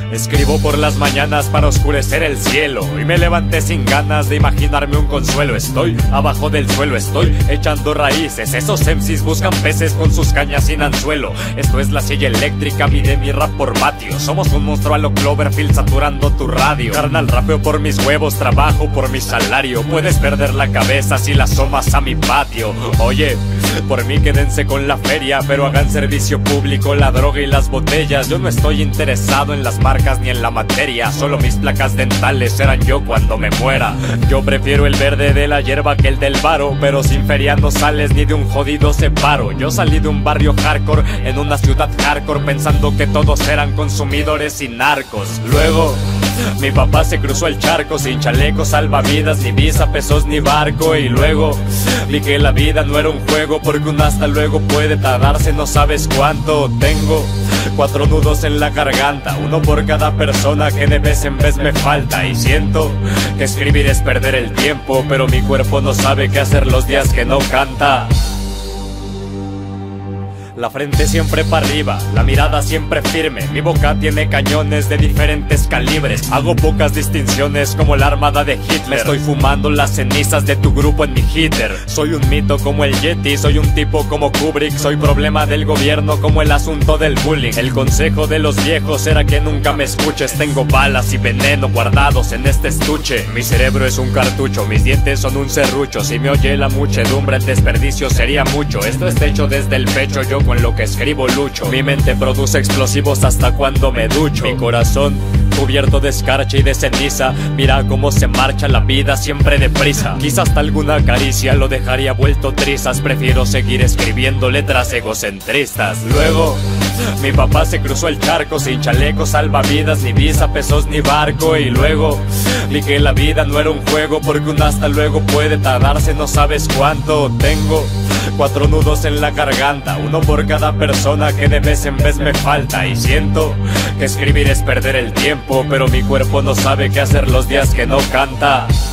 Escribo por las mañanas para oscurecer el cielo y me levanté sin ganas de imaginarme un consuelo. Estoy abajo del suelo, estoy echando raíces. Esos MCs buscan peces con sus cañas sin anzuelo. Esto es la silla eléctrica, mide mi rap por vatio. Somos un monstruo a lo Cloverfield saturando tu radio. Carnal, rapeo por mis huevos, trabajo por mi salario. Puedes perder la cabeza si la asomas a mi patio. Oye, por mí quédense con la feria, pero hagan servicio público, la droga y las botellas. Yo no estoy interesado en las marcas ni en la materia, solo mis placas dentales serán yo cuando me muera. Yo prefiero el verde de la hierba que el del varo, pero sin feria no sales ni de un jodido separo. Yo salí de un barrio hardcore en una ciudad hardcore pensando que todos eran consumidores y narcos. Luego mi papá se cruzó el charco sin chaleco, salvavidas, ni visa, pesos ni barco. Y luego vi que la vida no era un juego, porque un hasta luego puede tardarse no sabes cuánto. Tengo 4 nudos en la garganta, uno por cada persona que de vez en vez me falta. Y siento que escribir es perder el tiempo, pero mi cuerpo no sabe qué hacer los días que no canta. La frente siempre para arriba, la mirada siempre firme. Mi boca tiene cañones de diferentes calibres. Hago pocas distinciones como la armada de Hitler. Me estoy fumando las cenizas de tu grupo en mi hitter. Soy un mito como el Yeti, soy un tipo como Kubrick. Soy problema del gobierno como el asunto del bullying. El consejo de los viejos era que nunca me escuches. Tengo balas y veneno guardados en este estuche. Mi cerebro es un cartucho, mis dientes son un serrucho. Si me oye la muchedumbre el desperdicio sería mucho. Esto está hecho desde el pecho, yo con lo que escribo lucho. Mi mente produce explosivos hasta cuando me ducho. Mi corazón cubierto de escarcha y de ceniza. Mira cómo se marcha la vida siempre deprisa. Quizás hasta alguna caricia lo dejaría vuelto trizas. Prefiero seguir escribiendo letras egocentristas. Luego mi papá se cruzó el charco sin chaleco, salvavidas, ni visa, pesos ni barco. Y luego vi que la vida no era un juego, porque un hasta luego puede tardarse no sabes cuánto. Tengo 4 nudos en la garganta, uno por cada persona que de vez en vez me falta. Y siento que escribir es perder el tiempo, pero mi cuerpo no sabe qué hacer los días que no canta.